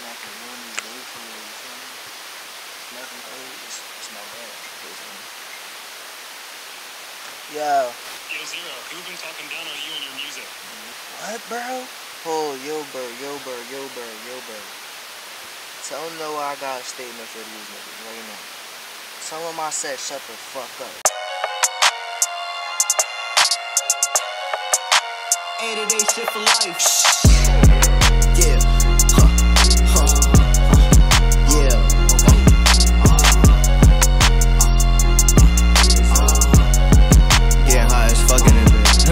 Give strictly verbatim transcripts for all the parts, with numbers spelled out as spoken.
I can ruin this day for you, you feel me? Nothing, it's, it's my bad. Yo. Yo, Zero, who've been talking down on you and your music? What, bro? Oh, yo, bro, yo, bro, yo, bro, yo, bro. Tell them know I got a statement for these niggas right now. Tell them I said shut the fuck up. eight eight eight shit for life. Yeah. Huh. Huh. Yeah. Yeah, high as fucking in bitch.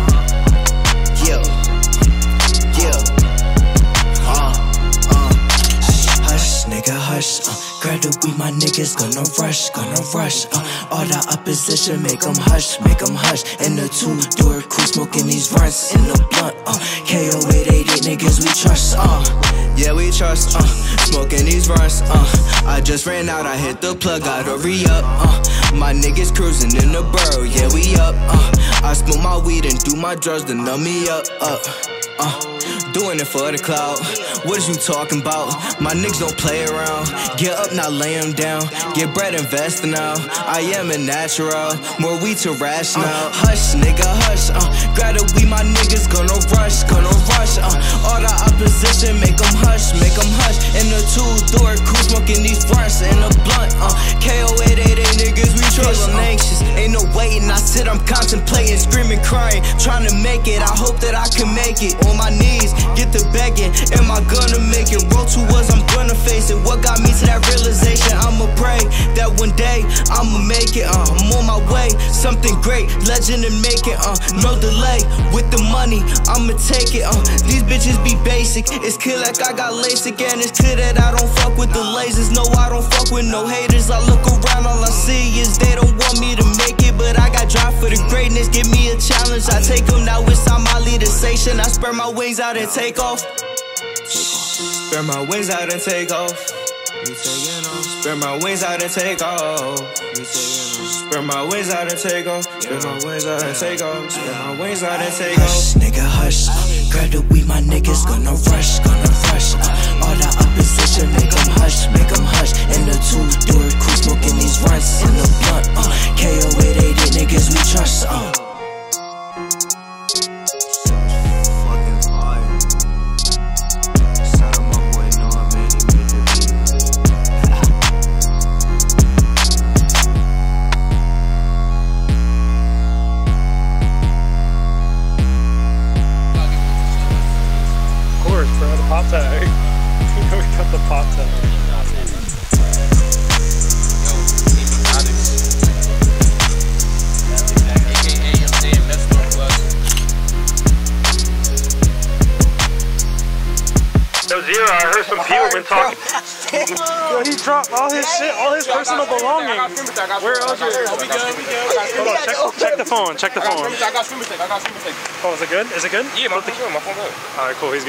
Yeah. Yeah. Uh. Uh. Hush, nigga, hush. Uh. Graduate, my niggas gonna rush, gonna rush. Uh. All the opposition, make them hush, make them hush. In the two-door coupe, smoking these runs in the blunt. Uh. K O eight eight eight niggas, we trust. Uh. Yeah, we trust. Uh. Smoking these runs. Uh. I just ran out, I hit the plug, gotta re-up. Uh. My niggas cruising in the borough, yeah, we up. Uh. I smoke my weed and do my drugs to numb me up. Uh. Uh. Doing it for the clout. What is you talking about? My niggas don't play around. Get up, now lay them down. Get bread, invest now. I am a natural. More weed to rational. Uh, hush, nigga, hush. Uh, grab a weed, my niggas gonna rush, gonna rush. Uh, all the opposition, make them hush, make them hush. In the two-door coupe, smoking these fronts in the blunt. Uh, K O eight eight eight niggas, we trust. I'm anxious, ain't no waiting. I sit, I'm contemplating, screaming, crying, trying to make it. I hope that I can make it. On my knees, get the begging. Am I gonna make it? Roll towards, I'm gonna face it. What got me to that realization? I'ma pray that one day I'ma make it. Uh, I'm on my way, something great, legend and make it. Uh, no delay with the money, I'ma take it. Uh, these bitches be basic. It's clear like I got LASIK, and it's clear that I don't fuck with the lasers. No, I don't fuck with no haters. I look around, all I see is they don't want me to make it, but I got drive for the greatness. Give me a challenge, I take them. Now it's time my leadersation. I spread my wings out and take off. Spread my wings out and take off. Spread my wings out and take off. Spread my wings out and take off. Spread my wings out and take off. Spread my wings out and take off. Hush, nigga, hush. Uh, grab the weed, my niggas gonna rush, gonna rush. Uh, all the opposition, make them hush, make them hush. In the two-door coupe, smoking these runs in the blunt. Uh, K O eight eight eight niggas, we trust. Uh. Pop tag. We got the pop tag. Yo, Zero, I heard some people been talking. Yo, he dropped all his shit, all his personal belongings. Where else are you? Hold on, check, check the phone, check the phone. Oh, is it good? Is it good? Yeah, my phone good. My phone good. Alright, cool, he's good.